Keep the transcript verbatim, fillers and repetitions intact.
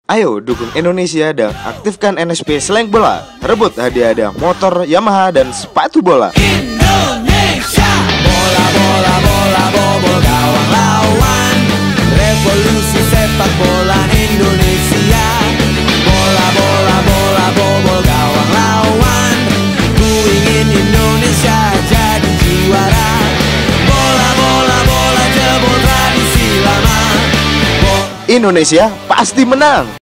Ayo dukung Indonesia dan aktifkan N S P Slang Bola. Rebut hadiah-hadiah motor Yamaha dan sepatu bola. Indonesia, bola bola bola bobol gawang lawan. Revolusi sepak bola Indonesia. Bola bola bola bobol gawang lawan. Ku ingin Indonesia jadi juara. Bola bola bola jebol tradisi lama. Indonesia pasti menang.